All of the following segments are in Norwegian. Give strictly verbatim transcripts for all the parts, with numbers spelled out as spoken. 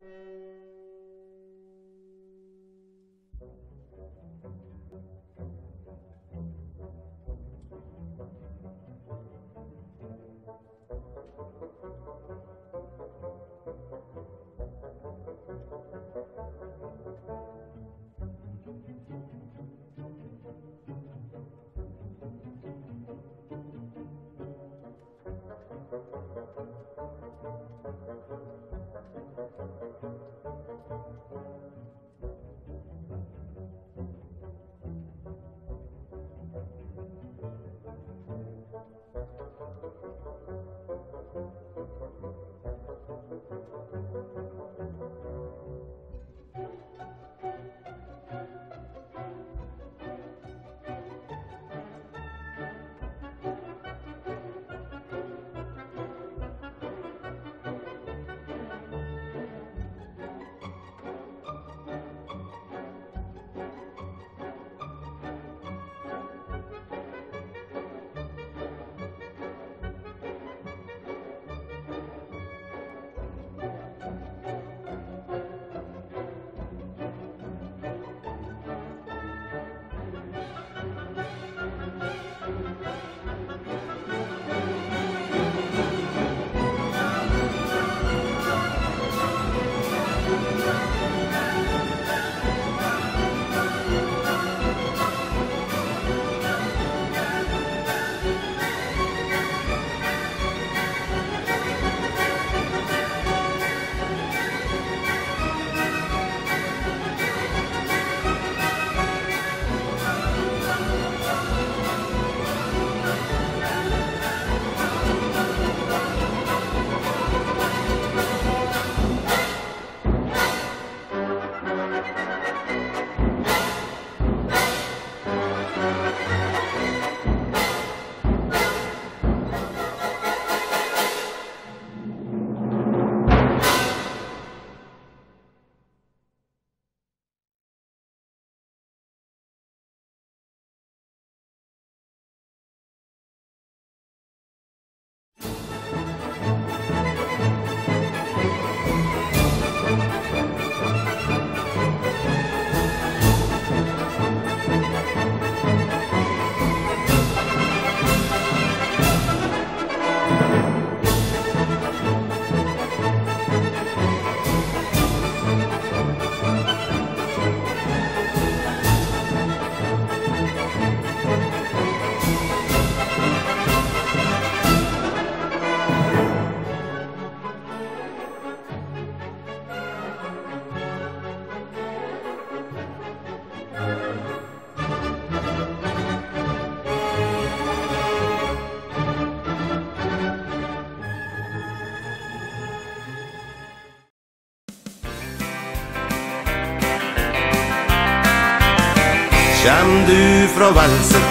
Kjem du fra Velset,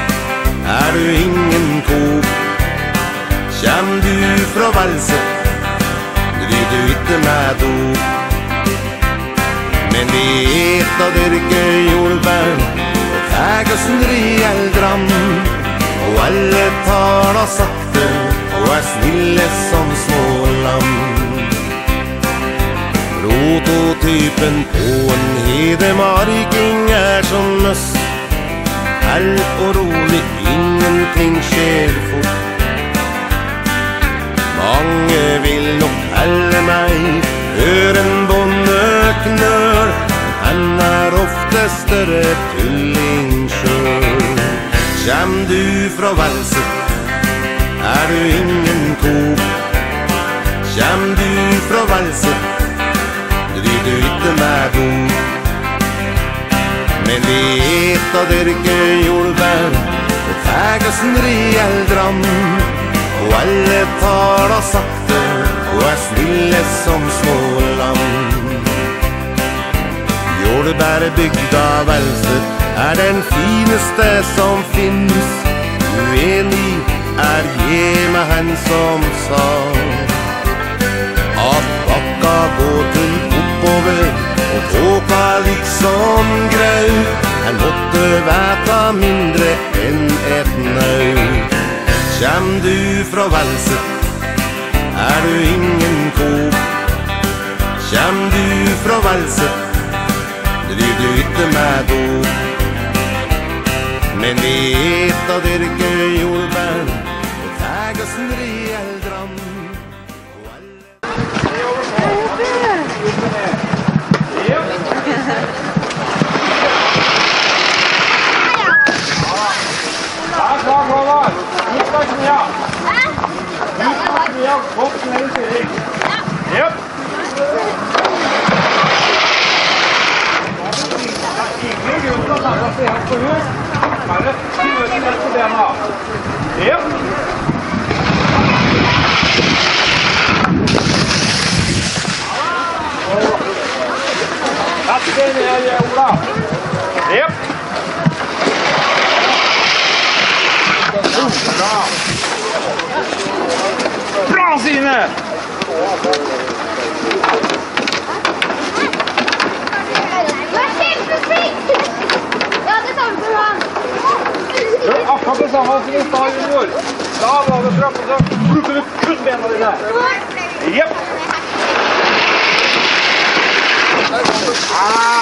er du ingen kop. Kjem du fra Velset, driver du ikke med dop. Men vi et av dyrke jordbær, og tegesen riel dram. Og alle tar da sakte, og er snille som små lam. Prototypen på en hedemarking er som møss. Held og rolig, ingenting skjer fort. Mange vil nok helle meg, hør en bonde knør. Han er ofte større tulling sjøl. Kjem du fra Velset, er du ingen kop. Kjem du fra Velset, driver du ikke med dop. Men vi et av dyrke jordbær, og tegesen riel dram. Og alle tar da sakte, og er snille som små lam. Jordbærbygda Velset er den fineste som finnes. Uenig er hjemme hen som sa at bakka går til oppover, og tåka liksom grau. Han måtte væta mindre enn et nau. Kjem du fra Velset, er du ingen kop. Kjem du fra Velset, driv du ikke med dop. Men vi et og dyrker jordbær og teg oss reeldran. Klar, Håvard. Ut av knea. Ut av knea. Godt ned i styring. Jep. Ingen grunn til å ta seg helt på hus. Bare styrer ned på bena. Jep. Sett deg ned, Ola. Jep. Bra! Bra, Sine! Du er akkurat det samme som i stad, junior. Da var det straff, og så bruker du kun bena dine. Jepp! Ah!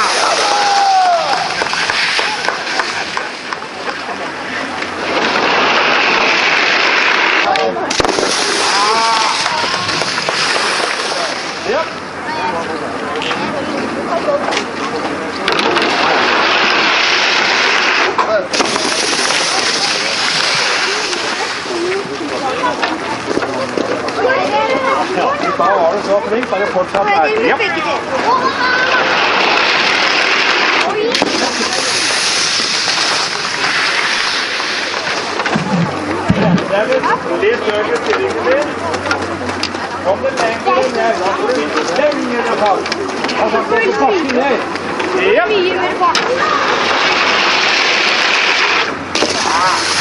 Ja, da var du så flink, da er det fortsatt her. Ja. Det er litt høyere stillingen din. Kom det lenger ned, da får du litt lenger fart. Altså, gå til bakken ned. Ja.